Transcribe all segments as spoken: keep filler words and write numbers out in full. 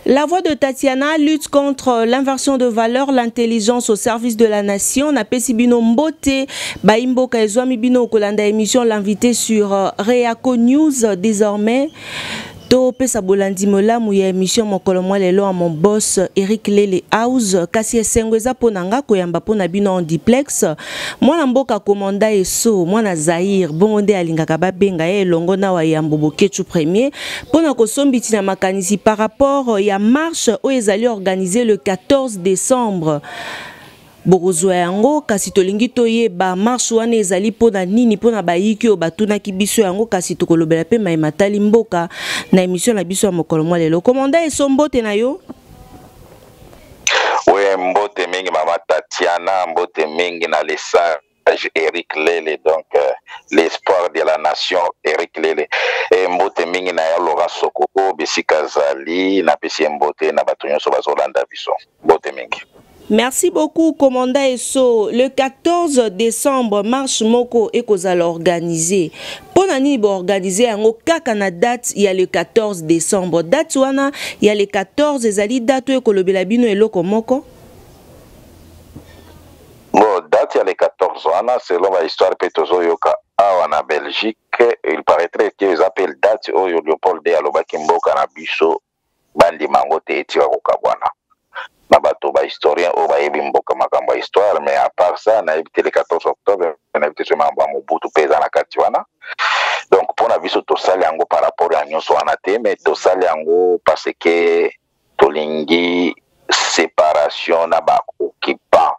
La voix de Tatiana lutte contre l'inversion de valeur, l'intelligence au service de la nation. Na pesi bino mbote baimbo kaizwami bino kolanda émission l'invité sur Reaco News désormais. To pesa bolandi molamu ya émission mokolo mwa lelo a mon boss Eric Lele House kasi esengweza ponanga koyamba pona bino en duplex mwana mboka komanda eso mwana Zaire bongo nde alingaka babenga ye longo na wa yambo bokechu premier pona kosombiti na makanisi par rapport ya marche o ezali organisé le quatorze décembre. Bokozwa yango kasi tolingi toyeba marche wana ezali pona nini pona bayiki o batuna kibiso yango kasi tokolobela pe mai matali mboka na émission na biso ya mokolo mwa lelo. Komanda esombote na yo? Oui, mbote mingi mama Tatiana, mbote mingi na lesa Eric Lele, donc euh, l'espoir de la nation Eric Lele. Et mbote mingi na ya Laurent Sokoko, Besika Zali, na pesi mbote na batonyo so bazolanda biso. Mbote mingi. Merci beaucoup, commandant Esso. Le quatorze décembre, marche moko ekozal organisé. Pour nani bo organiser yango kaka na date il y a le quatorze décembre. Date wana il y a le quatorze ezali date ekolobela bino eloko moko. Bon, date il y a le quatorze wana selon la histoire petozo yoka awa na Belgique, il paraîtrait qu'ils appellent date oyo Léopold de alobaki mboka na biso bandi mango te etika kokabwana. Nabato ba historien o ba yebi mboka makambo histoire, mais à part ça na évité le quatorze octobre na évité ce mambo Mobutu pesa na katiwana. Donc pour na biso to sali yango par rapport à nyonso wana te, mais to sali yango parce que tolingi séparation na ba occupant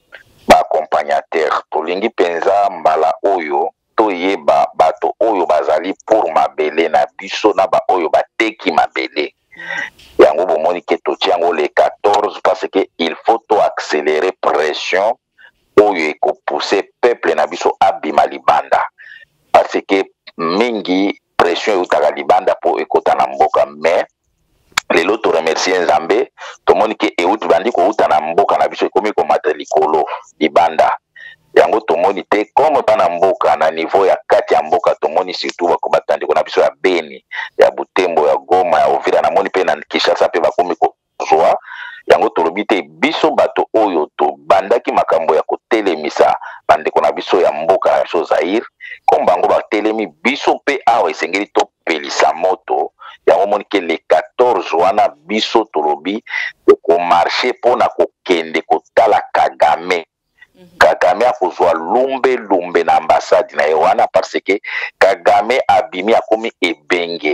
ba accompagnateur tolingi penza mbala oyo to yeba bato oyo bazali pour mabele na biso na ba oyo bateki mabele. Yango bomoni ke to tiango le quatorze parce que il faut to accélérer pression oyo eko pousser peuple na biso abima libanda parce que mingi pression utaka libanda po ekota na mboka mais lelo to remercier Nzambe to moni ke euti bandi ko uta na mboka na biso ekomi ko matalikolo libanda yango to moni te comme bana mboka na niveau ya kati ya mboka to moni surtout ba ko batandi ko na biso ya Beni ya Butembo ya Goma ya Uvira na moni pe na Kinshasa pe ba komi ko zoa yango to lobite biso bato oyo to bandaki makambo ya ko telemisa bande ko na biso ya mboka ya biso Zaire comme bango ba telemi biso pe awa esengeli to pelisa moto yango moni ke le quatorze wana biso to lobi ko marcher pona ko kende ko tala Kagame. Kagame a kozwa lumbe lumbe na ambassade na Ewana parce que Kagame abimi akomi ebenge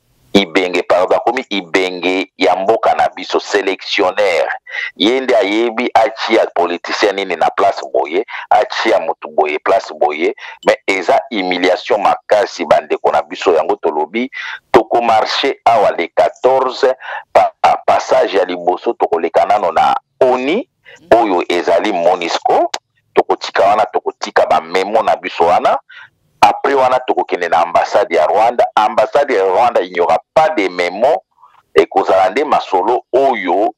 ibenge pardon akomi ibenge ya mboka na biso sélectionnaire yende ayebi achia politicien nini na place boye achia mutu boye place boye mais eza humiliation makasi bande ko na biso yango tolobi toko marcher awa le quatorze pa passage ya liboso toko lekanano na oni oyo ezali Monisco tokotika wana tokotika ba memo na biso wana après wana tokokende na ambassade ya Rwanda ambassade ya Rwanda il n'y aura pas de memo et kozalande masolo oyo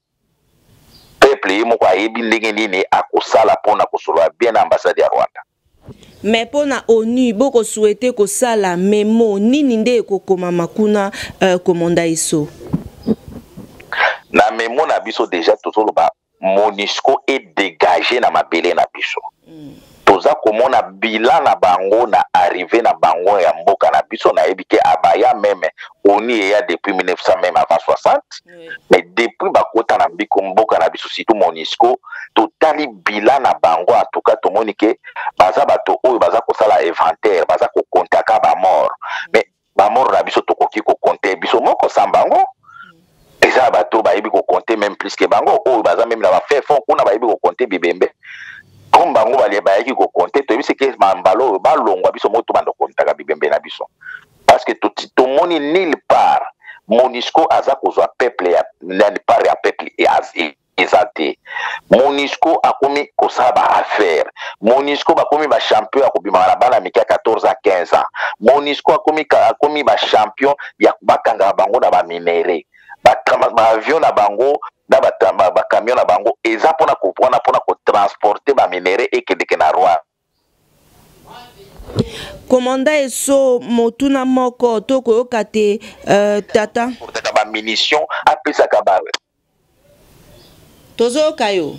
peuple moko ayebi ndenge nini akosala pona kosolola bien ambassade ya Rwanda. Mais pona ONU boko souhaité kosala memo nini nde ekokoma makuna uh, komanda iso na memo na biso déjà tozoloba Monisco est dégagé na mabele na biso. Mm. Toza komona bilan na bango na arrivé na bango ya mboka na biso na ebike abaya même oni ya depuis mille neuf cents même avant soixante. Oui. Mais depuis bakota na biko mboka na biso surtout Monisco totali bilan na bango en tout cas to monike baza bato oyo baza ko sala inventaire baza ko kontaka ba mort. Mm. Mais ba mort na biso tokoki ko compter biso moko sambango. Eza bato bayebi ko compter même plus que bango oyo baza même na ba fait fond kuna bayebi ko compter bibembe comme bango bali bayeki ko compter to biso ke mambalo ba longwa biso moto bando kontaka bibembe na biso parce que to to moni nulle part Monisco aza kozwa peuple ya nulle part ya peuple et azi ezate Monisco akomi kosaba affaire Monisco bakomi ba champion akobima na bana mika quatorze à quinze ans Monisco akomi akomi ba champion ya bakanga bango na ba minere ba avion na bango na ba ba camion na bango eza pona ko pona pona ko transporter ba minere ekedeke na Rwanda Komanda eso motuna moko toko yokate uh, tata ba munition apesa kabare tozo yokayo.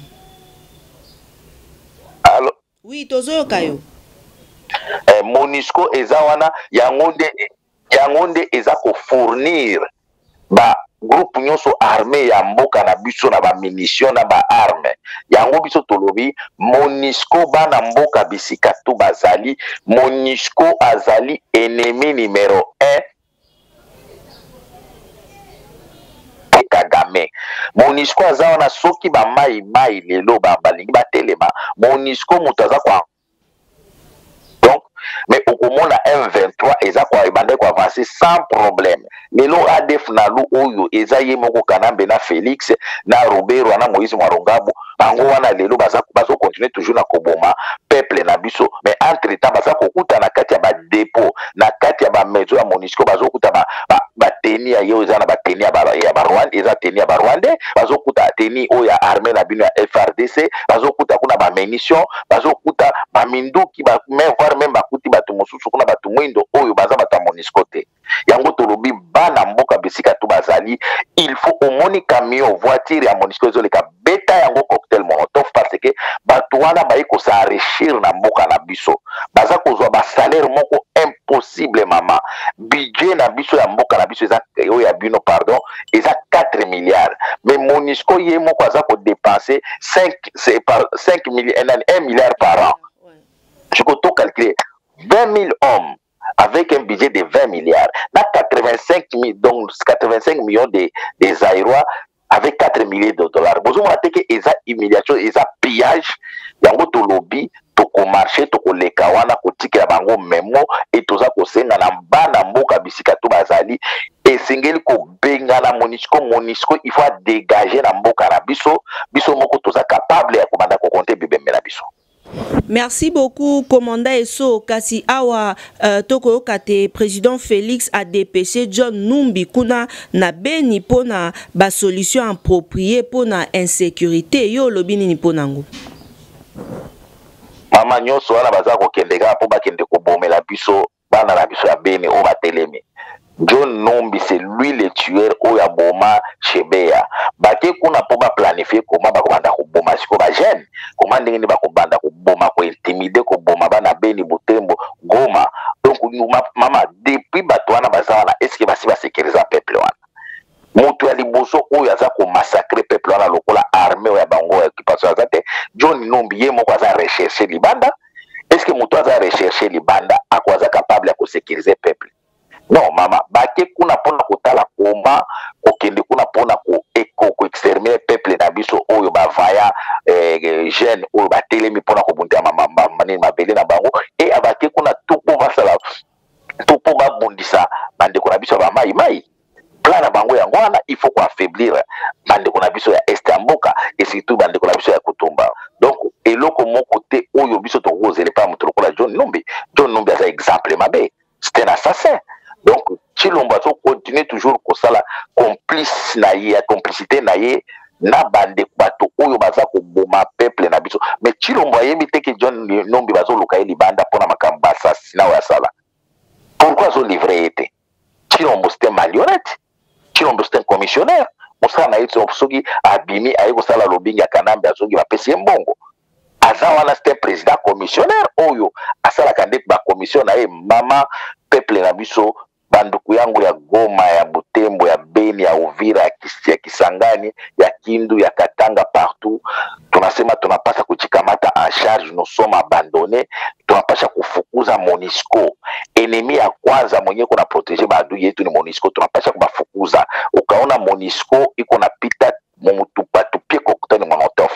Allo Oui, tozo yokayo. eh, MONUSCO eza wana yango nde yango nde eza ko fournir ba groupe nyonso armé ya mboka na biso na ba munition na ba arme yango biso tolobi MONUSCO bana mboka bisika tu bazali MONUSCO azali ennemi numéro un Kagame. MONUSCO aza wana soki ba mai mai lelo ba balingi batelema MONUSCO mutu aza kwa donc mais okomona M vingt-trois eza kwa ebande kwa avancer sans problème lelo A D F nalu oyo eza ye moko Kanambe na Félix na Robert na Moïse Mwarongabo bango wana lelo baza bazo continuer toujours na koboma peuple na biso mais entre temps baza kokuta na kati ya ba dépôt na kati ya ba maison ya MONUSCO bazo kuta ba, ba, ba teni ya yo eza na ba teni ya ba ya ba Rwanda eza teni ya ba Rwanda bazo kuta teni oyo ya armée na bino ya F R D C bazo kuta kuna ba munition bazo kuta ba minduki ba même voir même bakuti batu mosusu kuna batu mwindo oyo baza bata MONUSCO te yango tolobi bana mboka bisika tu bazali il faut omoni camion voiture ya MONUSCO ezoleka beta yango cocktail molotov parce que batu wana bayi ko s'enrichir na mboka na biso baza kozwa ba salaire moko impossible mama budget na biso ya mboka na biso eza oyo ya bino pardon eza quatre milliards mais MONUSCO ye moko aza ko dépenser cinq c'est par cinq milliards un milliard par an je peux tout calculer vingt mille hommes avec un budget de vingt milliards, là quatre-vingt-cinq mille, donc quatre-vingt-cinq millions de, de Zaïrois avec quatre milliers de dollars. Vous avez que les humiliations, les pillages, il y a un lobby, toko marché, toko lekawana, kotiki ya bango memo, et tout ça ko senga na bana mboka bisika tu bazali, et singeli ko benga na MONUSCO, MONUSCO, il faut dégager na mboka na biso, biso moko toza capable ya komanda ko compter bibembe na biso. Merci beaucoup, commandant Eso Kasi Awa euh, Toko Kate, président Félix a dépêché John Numbi Kuna na beni pona ba solution appropriée pona insécurité yo lobini ni ponango. Mama nyonso wana baza ko kendeka po ba kende ko bomela biso bana na biso ya beni o batelemi. John Numbi c'est lui le tueur au ya boma Chebeya. Bake kuna po ba planifier comment ba komanda ko boma siko ba jeune. Comment ndenge ba kobanda ko boma ko intimider ko boma bana beni Butembo Goma. Donc mama depuis batwana bazana est-ce que basi ba sécuriser peuple wana. Mutu ya liboso oyo aza ko massacrer peuple wana lokola armée ya bango occupation azate. John Numbi ye moko aza rechercher libanda. Est-ce que mutu aza rechercher libanda akwaza capable ya ko sécuriser peuple? Non mama bake kuna pona kotala koma kokende kuna pona ko eko ko exterminer peuple na biso oyo bavaya eh, jeune oyo batelemi pona ko bundia mama mani mabele na bango et abake kuna tupo basala tupo babundisa bandeko na biso ba mai mai plan na bango yango wana il faut ko affaiblir bandeko na biso ya est ya mboka et surtout bandeko na biso ya Kutumba. Donc eloko moko te oyo biso to kozele pa mutu lokola John Numbi. John Numbi a exemple mabe, c'est un assassin. Donc, Chilomba continue toujours comme ça, la complice naïe, complicité naïe, na bande bato oyo baza ko boma peuple na biso. Mais Chilomba yebite que John Numbi bazo lokaye libanda pona makamba assassinat wa sala. Pourquoi zo livré été? Chilomba c'était marionnette. Chilomba c'était un commissionnaire. Musa na yitso soki abimi ayiko sala lobingi ya Kanambe azongi ba pesi mbongo. Azawana c'était président commissionnaire oyo asala kande ba commission na e mama peuple na biso banduku yangu ya Goma ya Butembo ya Beni ya Uvira ya, Kis, ya Kisangani ya Kindu ya Katanga partout tunasema tunapasha kujikamata en charge, nous sommes abandonnés, tunapasha kufukuza MONUSCO. Enemi ya kwanza mwenye kuna protéger maadui yetu ni MONUSCO, tunapasha kubafukuza. Ukaona MONUSCO iko napita mumutupa tupie kokutani Molotov.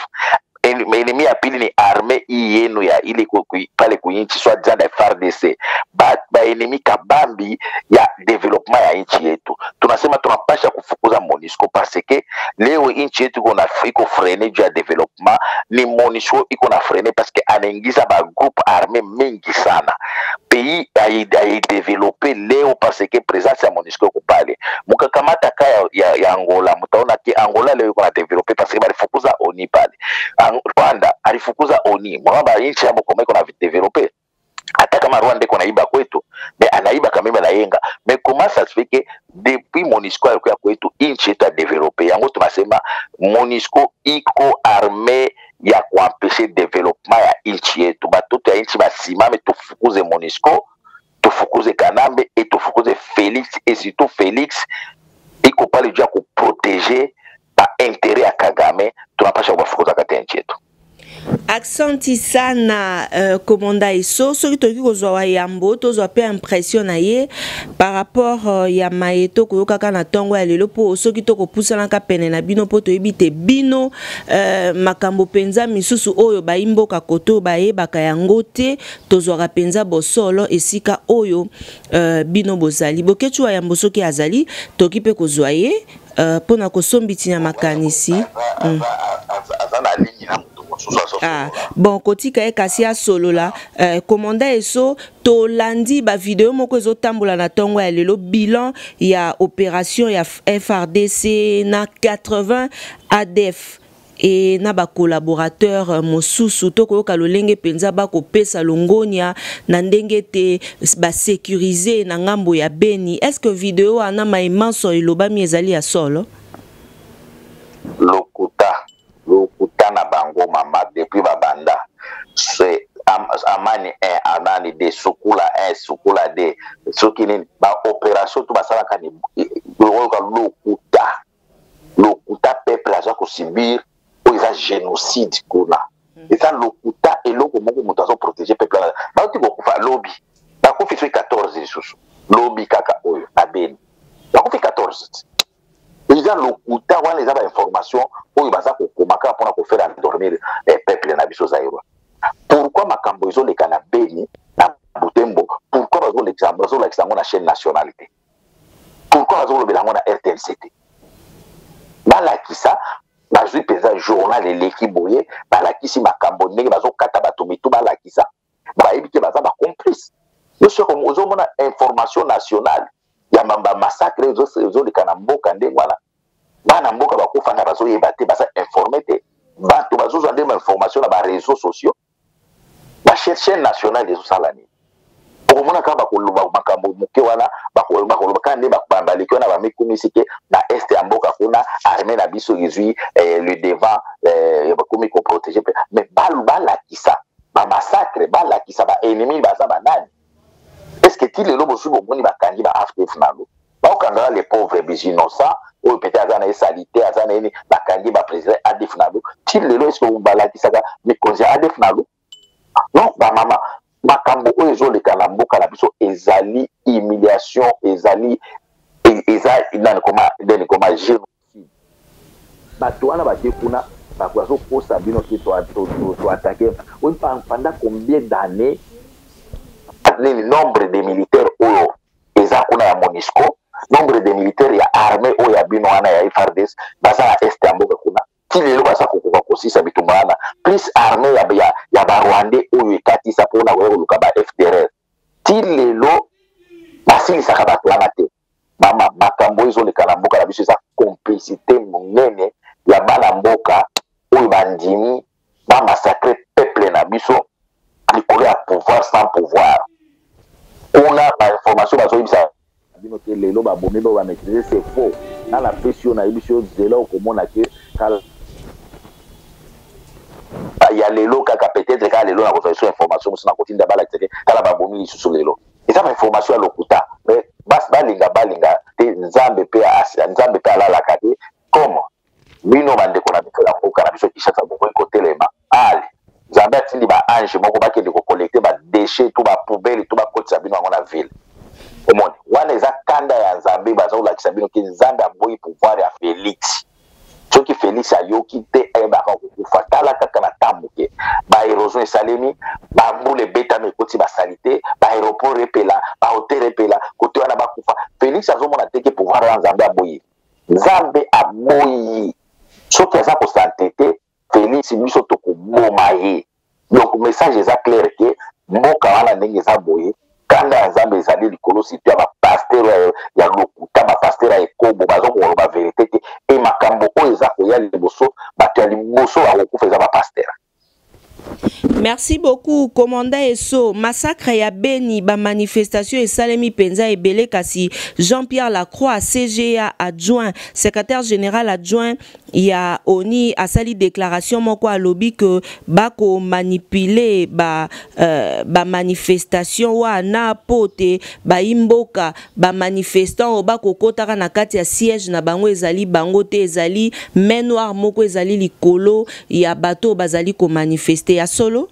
Enemi ya pili ni arme yenu ya ili pale kuinchi swa jana F R D C ba, ba enemi kabambi ya development ya inchi yetu. Tunasema tunapasha kufukuza MONUSCO parce que leo inchi yetu iko na iko frene juu ya development, ni MONUSCO iko na frene parce que anaingiza ba groupe armé mingi sana. Pays ai develope leo parce que présence ya MONUSCO kupale. Mukakamata kaya ya, ya Angola, mutaona ki Angola leo iko na develope parce que balifukuza oni pale. Rwanda alifukuza oni mwamba inchi yabo koma iko na develope ata hata kama Rwanda iko naiba kwetu, mais anaiba kama mimi nayenga. Mais comment ça se fait que depuis MONUSCO alikuwa kwetu inchi yetu développer? Yango tunasema MONUSCO iko armée ya kuampeshe development ya inchi yetu. Batoto ya inchi basimame tufukuze MONUSCO, tufukuze Kanambe et tufukuze Félix, et surtout Félix iko pale juu ya kuproteger ba intérêt ya Kagame, tunapasha kufukuza kati ya inchi yetu. Accenti sana uh, komanda iso soki toki kozwa yambo tozwa pe impression na ye par rapport uh, ya maeto koyoka kana tongo ya lelo po soki toko pusana ka pene na bino po toyebi te bino uh, makambo penza misusu oyo baimboka koto bayebaka yango te tozwaka penza bosolo esika oyo uh, bino bozali boketu wa yambo soki azali toki pe kozwa ye uh, pona kosombiti na makanisi mm. Ah, bon, kotika e kasi ya solo la, euh, komanda eso, to landi ba video moko ezo tambola na tongo ya lelo bilan ya opération ya F R D C na quatre-vingts A D F et na ba collaborateur mosusu to koyoka lolenge penza ba ko pesa longonia na ndenge te ba sécuriser na ngambo ya Beni. Est-ce que vidéo ana maimanso iloba mi ezali ya solo? Lokuta lokuta na bango mama depuis babanda c'est am, amani un amani de sukula un sukula de sokini ba opération tout basala kani lokuta lokuta peuple aza ko subir o isa génocide kuna eza lokuta eloko moko moto azo protéger peuple ba ti ko fa lobby ba ko fi quatorze lisusu lobby kaka oyo na Beni ba ko fi quatorze. Ils ont le couta, ils ont des informations, où ils ont commencé à faire endormir les peuples na biso zaïro. Pourquoi makambo ils ont les canabéni na Butembo? Pourquoi ils ont les ils ont l'examen na chaîne nationalité? Pourquoi ils ont le bilan na R T L C T? Bala kisa, ba jui pesa journal et l'équipe boye, bala kisi makambo nenge bazo kata batomitu bala kisa. Ba ebike baza ba complice. Yo sio comme ils ont une information nationale. Ya mamba massacre zo zo le kanamboka ndengwana bana mboka bakufa na bazo yebate basa informer te bato bazo zo ndema information na ba réseaux sociaux ba chaîne nationale des salani pour mona ka ba koloba makambo muke wana ba koloba koloba kande ba bambali ko na ba mikumisike na est ya mboka kuna armée na biso yezui eh, le devant eh, ba komi ko protéger mais balu bala kisa ba massacre bala kisa ba ennemi ba sa banani. Est-ce que tu les lobes aussi bon ni bakangi ba after finalo ba okanga les pauvres bis innocents ou peut-être azana salité azana ni bakangi ba président ade finalo tu les lobes est-ce que vous bala kisaka mais cause ade finalo non ba mama makambo oyo zo le kalamboka la biso ezali humiliation ezali ezali dans comment dans comment génocide bato wana batie kuna bakwazo posa bino ki to to attaquer pendant combien d'années le nombre de militaires oyo eza kuna ya MONUSCO, nombre de militaires ya armée oyo ya bino wana ya F R D C baza na est ya mboka kuna tilelo baza kokoka kosisa bitumana plus armée ya ya, ya ba Rwandais oyo ekatisa pona koyoluka ba F D R R tilelo basilisaka bato wana te mama makambo izo le kalamboka la biso eza complicité monene ya bana mboka oyo bandimi ba massacre peuple na biso likolo ya pouvoir sans pouvoir. On a par information bazo ibisa bino ke lelo ba bomi ba maîtriser c'est faux na la pression na ibisho zelo komona ke kala ya lelo kaka peut-être ka lelo na ko faire information musina kotinda bala tseke kala ba bomi lisusu lelo eza ba information ya lokuta mais bas balinga balinga te nzambe pe a nzambe pe ala la kate comme bino bande ko na bikala ko kana biso kishasa boko ko telema ali nzambe atindi ba ange moko bakende ko collecter ba déchets tout ba poubelle tout ba kotisa bino ngona ville omoni wana eza kanda ya nzambe bazo la kisabino ki nzambe aboyi pouvoir ya Félix soki Félix ayoki te eba ka kufatala kaka na tambuke ba érosion esalemi ba mbule beta me koti ba salité ba aéroport repela ba hôtel repela kote wana ba kufa Félix azomona teke pouvoir ya nzambe aboyi nzambe aboyi soki aza ko santete Félix biso to ko momaye donc message est clair que mboka wana ndenge za boye kanda ya nzambe ezali likolo situ ya ba pasteur ya lokuta ba pasteur ya ekobo bazo ko ba vérité te e makambo oyo eza ko ya liboso bato ya liboso ba kokufa eza ba pasteur. Merci beaucoup, commandant Esso. Massacre ya Beni, ba manifestation et Salemi Penza et Belé Kassi. Jean-Pierre Lacroix, C G A adjoint, secrétaire général adjoint, il y a Oni a sali déclaration moko à lobby que bako manipuler ba euh, ba manifestation wa na pote ba imboka ba manifestant bako kotaka na kati ya siège na bango ezali bango te ezali main noire moko ezali likolo ya bato bazali ko manifester ya solo.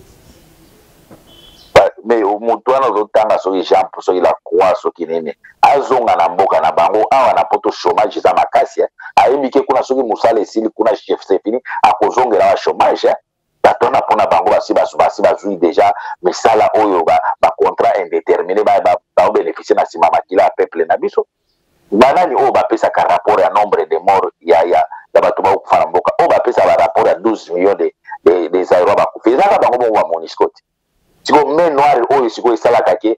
Mais au moutouana zotanga soki Jean pour soki la croix soki nene azonga na mboka na bango awa na poto chômage za makasi ayebike kuna soki musala esili kuna chef sefini akozongela wa chômage batona pona bango basi basu basi bazui déjà misala oyo ba ba contrat indéterminé ba ba bénéficier na sima makila peuple na biso banani oyo bapesa ka rapport ya nombre de morts ya ya ya bato ba kufana mboka oyo bapesa ba rapport ya douze millions de de de zairo ba kufeza ka bango bo wa Monisco. Siko main noire oyo siko esalaka ke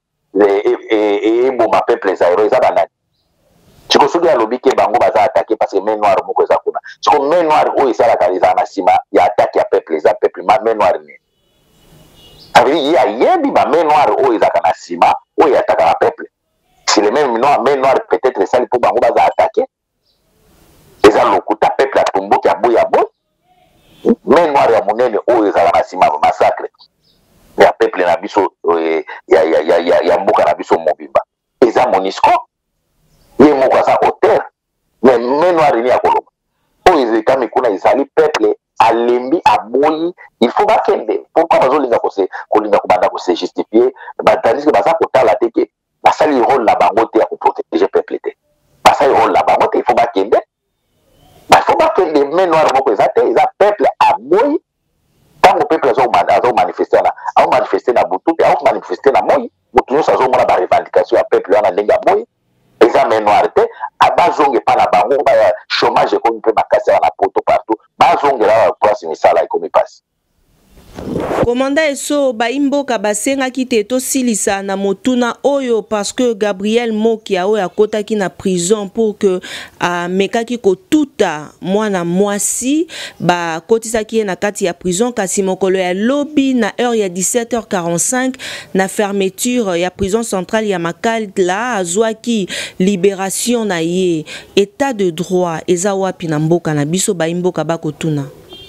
eboma peuple zairo eza banani siko soki alobi ke bango baza attaqué parce que main noire moko eza kuna siko main noire oyo esalaka eza na nsima ya attaque ya peuple eza peuple ma main noire ne aviri ye ayebi ba main noire oyo ezaka na nsima oyo ataka na peuple si le même noir main noire peut-être esali mpo bango baza attaqué eza lokuta peuple atomboki aboyi aboyi main noire ya monene oyo ezala na nsima massacre ya peuple na biso ya ya ya ya ya mboka na biso mobimba eza Monisco ye moko aza auteur mais main noire ni ya koloba oyo ezekami kuna ezali peuple alembi aboyi il faut bakende pourquoi bazolinga kose kolinga kobanda kose justifier batandis que baza kotala te ke basali rôle na bango te ya koprotéger peuple te basali rôle na bango te il faut bakende il faut bakende main noire moko eza te eza peuple aboyi tant que peuple a manifesté na a manifesté na butu a manifesté na moi butu nyonso azomona ba revendication ya peuple wana ndenge ya moi eza main noire te abazonge pa na bango ba chômage ekomi mpe makasi na poto partout bazongela place misala ekomi pasi. Commandant Esso baimboka basengaki te tosilisa na motuna oyo parce que Gabriel Mokia oyo akotaki na prison pour que a mekaki ko tuta mwana mwasi ba kotisaki na kati ya prison kasi mokolo ya lobby na heure ya dix-sept heures quarante-cinq na fermeture ya prison centrale ya Makala azwaki libération na ye état de droit eza wapi na mboka na biso baimboka bakotuna.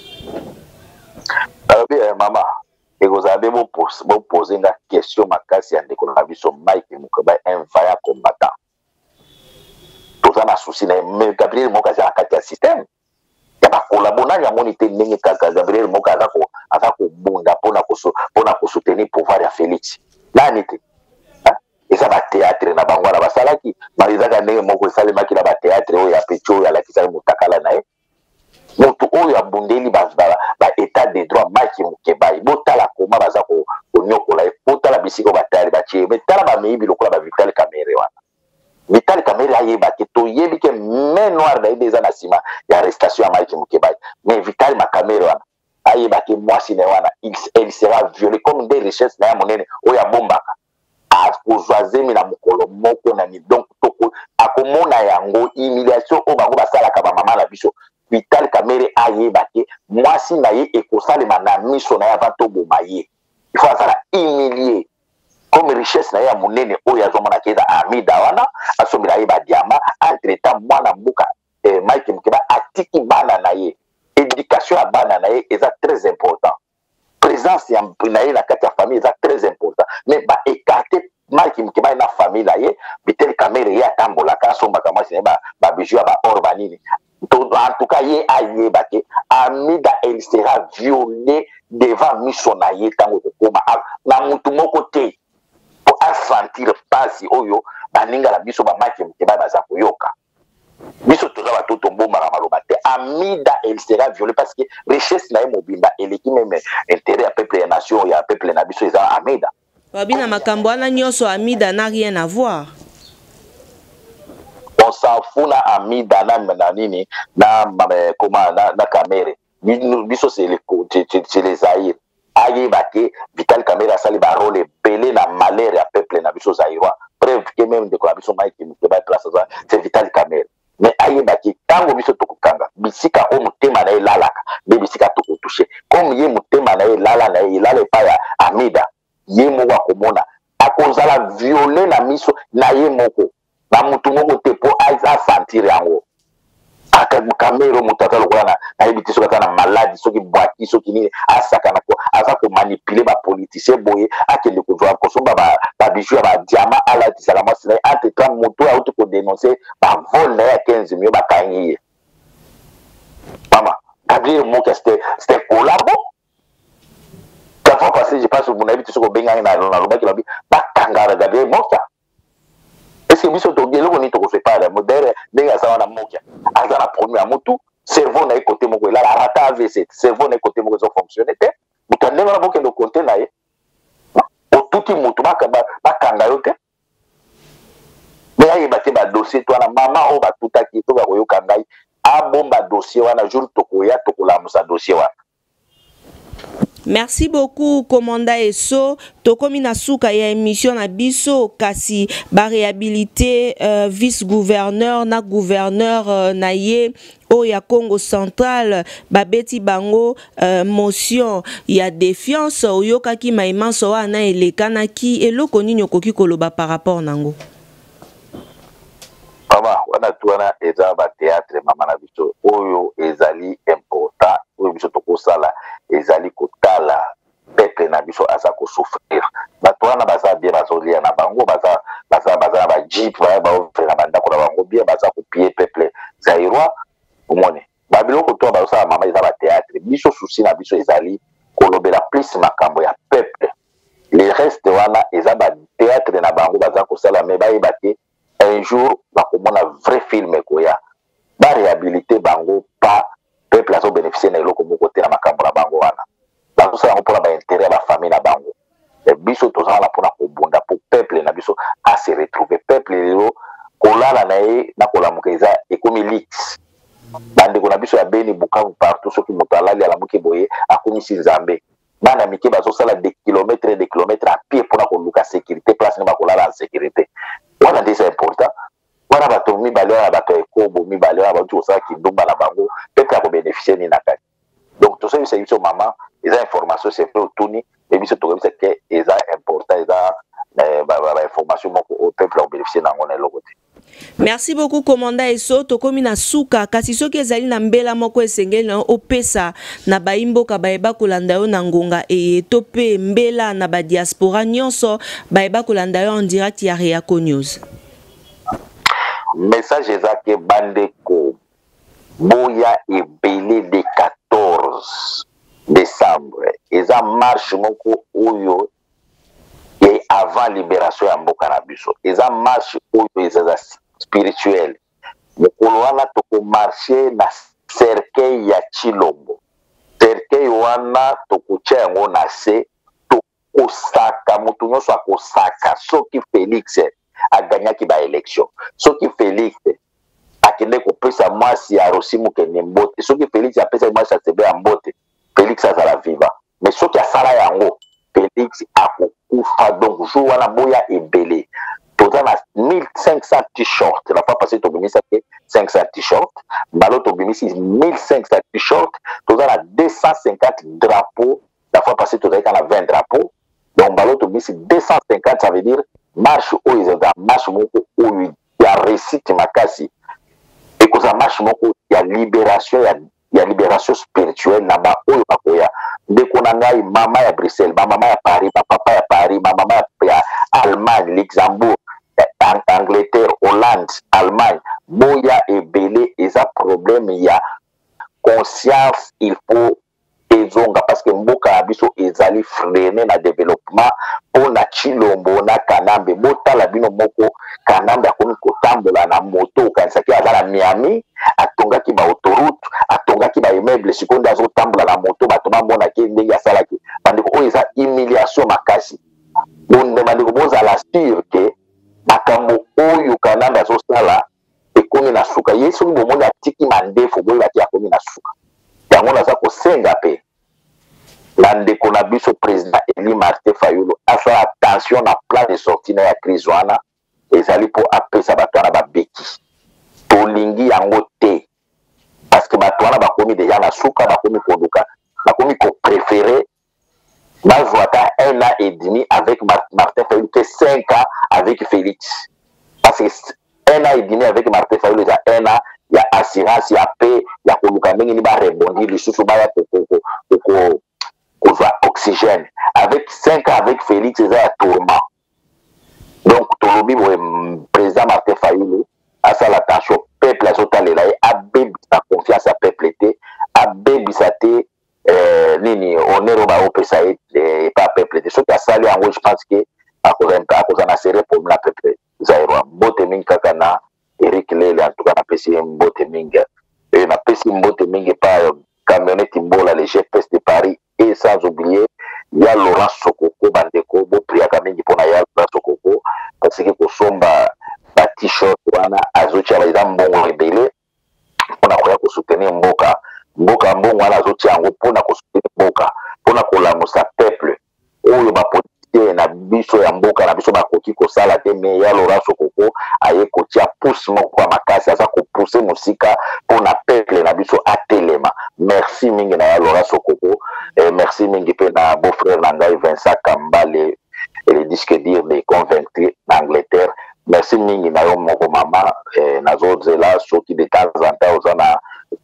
Bien, maman, et vous avez beau poser une question, ma casse, et on a vu son Mike, un vaillant combattant. Tout ça, ma souci, mais Gabriel Mokaza a quatre système. Il y a pas collaboré, il y a monité, Gabriel Mokaza a fait bunda pour soutenir le pouvoir de Félix. Là, on était. Et ça va théâtre, na bangwana basalaki, Marizaga ne moko salema ki na ba théâtre, o ya pecho ya la kisali mutakala na e. Moto oyo abundeli ba ba état de droit maki mukebai botala koma baza ko onyokola e botala bisiko batali ba chie betala ba meyibi lokola ba Vital Kamerhe wana Vital Kamerhe ayeba ke to yebi ke main noire da ideza na sima ya arrestation ya maki mukebai mais Vital Kamerhe wana ayeba ke mwasi ne wana il sera violé comme des richesses na ya monene oyo abombaka akozwazemi na mokolo moko na ni donc toko akomona yango humiliation o bango basalaka ba mama na biso Vital Kamerhe ayeba ke mwasi na ye ekosalema na miso na ye avant toboma ye il faut azala humilié comme richesse na ye ya monene oyo azomona ke eza amida wana asombela ye badiama entre temps mwana mboka eh, Mike Mukeba atiki bana na ye éducation ya bana na ye eza très important présence ya na ye na kati ya famille eza très important mais ba écarter Mike Mukeba na famille na ye Vital Kamerhe ye atambolaka asombaka mwasi na ye ba ba bijou ya ba or banini. En tout cas, il a Amida, elle sera violée devant Missonaye tango kokoma na mutu moko te pour sentir pasi oyo baninga la biso ba Mike Mukeba baza koyoka biso toza ba toto mbomba na maloba te Amida elle sera violée parce que richesse na mobimba elle qui même intérêt à peuple et nation ya peuple na biso eza Amida babina makambo ana nyoso Amida n'a rien à voir. On s'en fout na Amida na nini na comment na na Kamerhe biso c'est les c'est les Zaïre aye baké Vital Kamerhe a sali ba rôle belé na malheur ya peuple na biso zaïrois preuve que même de la biso Mike Mukeba trace c'est Vital Kamerhe mais aye baké tango biso tokukanga bisika o mutema na elalaka be bisika toko toucher comme ye mutema na elala na Hamida ye moko akomona akozala violé na miso na ye moko na mutu moko te po aza sentir yango akamero mutu ata lokola na ayebi te soki aza na maladi soki bwaki soki nini asakana ko aza komanipule bapolitisien boye akende kozwa kosomba babiju ya badiama alatisaka mwasi na ye entretemps moto auti kodenonse bavole na ye ya quinze millions bakangi ye mama Gabriel Mokia c'était collabo la fois passée je pense mon avis tu sais ko benga na na lobaki lobi bakangara Gabriel Mokia est-ce que biso to gelo ni to ko se parle modere benga sawa na Mokia azana premier motu cerveau na côté moko la rata A V C cerveau na côté moko zo fonctionner te mutandenga na boke do compter na ye o tuti mutu bakaba bakanga yote mais ayi bate ba dossier toi na mama o batuta ki to ba koyoka ngai a bomba dossier wana jour tokoya tokola musa dossier wana. Merci beaucoup, commandant Esso. Tokomi na suka ya émission na biso kasi ba réhabilité euh, vice-gouverneur na gouverneur euh, na ye o ya Congo central babeti bango euh, motion ya défiance oyoka ki maimanso wana elekana ki eloko nini okoki koloba par rapport nango. Mama wana tuana eza ba théâtre mama na biso oyo ezali important oyo biso tokosala ezali kotala peuple na biso aza ko souffrir bato wana baza bien bazolia na bango baza baza baza ba jeep ba ba ofela bandako na bango bien baza ko piller peuple zairwa umone babiloko to bazosala mama eza ba théâtre biso souci na biso ezali kolobela plus makambo ya peuple le reste wana eza ba théâtre na bango baza kosala me bayeba te un jour bakomona vrai film koya ba réhabiliter bango pa peuple azo bénéficier na eloko moko te na makambo na bango wana bazosala yango mpona baintérêt ya bafamille na bango biso tozala na mpona kobunda po peuple na biso ase retrouve peuple lelo kolala na ye na kolamuka eza ekomi lix bandeko na biso ya Beni Bukavu partout soki moto alali alamuki boye akomisi nzambe bana mike bazosala des kilomètres et des kilomètres à pied mpona koluka sécurité place ne bakolala en sécurité wana nde c'est important wana bato mibale wana bato ya ekobo mibale wana bauti kosala kindumba na bango peuple akobénéficie nini na kati donc tosobisa biso mama eza information c'est peu otuni et biso tokobisa ke eza important eza bainformation moko o peuple akobénéficie nango na eloko te. Merci beaucoup, commandant Esso. Tokomi na suka kasi soki ezali na mbela moko esengeli na opesa na baimboka baeba kolanda yo na ngonga e tope mbela na ba diaspora nyonso baeba kolanda yo en direct ya Reaco News. Message ezake bandeko boya ebele de quatorze décembre eza marche moko oyo et avant libération ya mboka na biso eza marche oyo eza spirituel mokolo wana toko marche na cercueil ya Chilombo cercueil wana tokotia yango na se tokosaka mutu nyonso akosaka soki Félix aganyaki ba élection soki Félix akende kopesa mwasi ya Rosi Mukene mbote soki Félix apesa mwasi ya Sebe ya mbote Félix azala viva mais soki asala yango Félix akokufa donc jour wana boya ebele toza na mille cinq cents t-shirts la fois passée tobimisa ke cinq cents t-shirts mbalo tobimisi mille cinq cents t-shirts toza na deux cent cinquante drapeaux la fois passée toza na vingt drapeaux donc mbalo tobimisi deux cent cinquante ça veut dire marche oyo eza marche moko oyo ya réussite makasi ekoza marche moko ya libération ya ya libération spirituelle na ba oyo bakoya ndeko na ngai mama ya Bruxelles ba mama ya Paris ba papa ya Paris ba mama ya Allemagne Luxembourg Angleterre Hollande Allemagne boya ebele eza problème ya conscience il faut ezonga parce que mboka na biso ezali freiner na développement pona Chilombo na Kanambe botala bino moko Kanambe akomi kotambola na moto kanisaki azala Miami atongaki ba autoroute atongaki ba immeuble sikondo azotambola na moto bato bamona ke ndenge asalaki bandeko oyo eza humiliation makasi bonde bandeko bozala sûr ke makambo oyo Kanambe azosala ekomi na suka ye soki bomoni atiki mandefu boyebaki akomi na suka yango naza kosenga pe na ndeko na biso président Eli Martin Fayulu asala attention na plan de sortie na ya crise wana ezali po apesa bato wana babeki tolingi yango te parce que bato wana bakomi deja na suka bakomi koluka bakomi ko préférer Bazouata un an et demi avec Martin Fayulu, que cinq ans avec Félix. Parce que un an et demi avec Martin Fayulu, il y a un an, il y a assurance, il y a paix, il y a Kolukameng, il va rebondir, le sous-sous, il y a oxygène. Avec cinq ans avec Félix, il y a un tourment. Donc, Tolobi, le président Martin Fayulu, a ça l'attention, peuple a sauté là, a bébi sa confiance à peuple, a bébi sa té, nini, on est au Pesa et pas peuple. Ce qui a sali en haut, je pense que à cause d'un serré pour la peuple. Zaïroa, Boteming Kakana, Eric Lele, en tout cas, on a passé un Boteming. Et on a passé un Boteming par camionnette Imbola, les G P S de Paris, et sans oublier, il y a Laurent Sokoko, Bandeko, Bo Priakaming, pour Naya Laurent Sokoko, parce que pour Somba, la t-shirt, on a Azotia, les dames bon rebellés, on a quoi pour soutenir Mboka. Mboka mbongo wana zoti yango pona kosutela mboka pona kolamusa peuple oyo bapolitike na biso ya mboka na biso bakoki kosala te me ya Laurent Sokoko aye kotia pousse moko ya makasi aza kopousse mosika pona peuple na biso atelema. Merci mingi na ya Laurent Sokoko, eh, merci mingi pe na beau frère na ngai Vincent Kambale et le disque dire des convaincus d'Angleterre. Merci mingi na yo moko mama, eh, na zozela soki de temps en temps ozana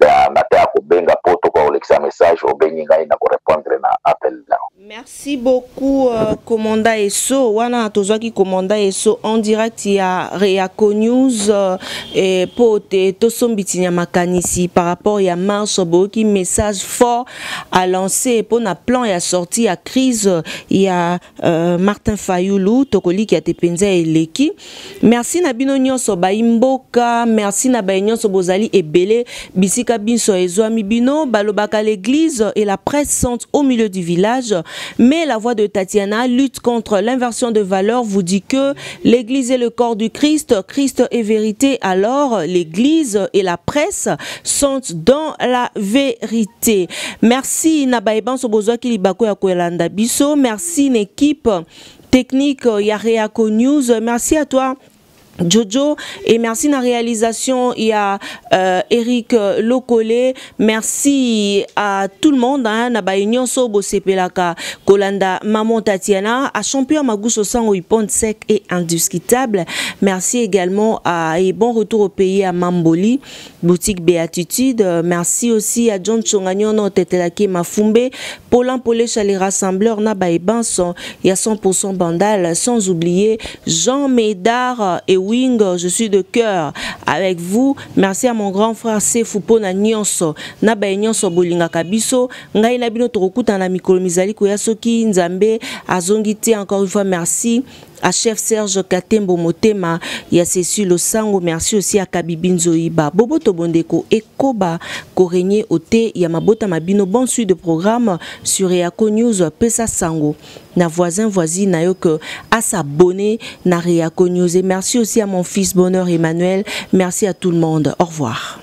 Merci beaucoup, euh, commandant Esso. Wana tozaki commandant Esso en direct il y a Reaco News euh, et pote tosombitinya makanisi par rapport il y a marche boki message fort à lancer pour na plan et à sortir à crise il y a euh, Martin Fayulu tokoli qui a te penza eleki. Merci na bino nyonso baimboka, merci na bainyoso bozali ebele bisika binso ezwami bino balobaka l'église et la presse sont au milieu du village. Mais la voix de Tatiana, lutte contre l'inversion de valeurs, vous dit que l'église est le corps du Christ, Christ est vérité, alors l'église et la presse sont dans la vérité. Merci Nabaïban Sobozoa Kilibako ya Koelanda Biso, merci une équipe technique Yareako News, merci à toi Jojo, et merci na réalisation il y a euh, Eric Lokole, merci à tout le monde hein, na ba union sobo sepelaka Kolanda Maman Tatiana à champion Magouso Sango Ipon sec et indiscutable. Merci également à et bon retour au pays à Mamboli boutique Béatitude. Merci aussi à John Chonganyono Tetelaki Mafumbe Paulin Polèche les rassembleurs na ba Banson il y a cent pour cent Bandal, sans oublier Jean Médard et Wing, je suis de cœur avec vous. Merci à mon grand frère Sefupo na nyonso na ba nyonso bolinga kabiso ngai na bino tokuta na mikolo mizali ko yasoki nzambe azongite. Encore une fois merci à chef Serge Katembo Motema ya Cécile Osango, merci aussi à Kabibinzo Iba Bobo Tobondeko et Koba Korenye Ote ya mabota mabino. Bon suite de programme sur Reaco News Pesa Sango na voisin voisine na yo que à s'abonner na Reaco News. Et merci aussi à mon fils Bonheur Emmanuel, merci à tout le monde, au revoir.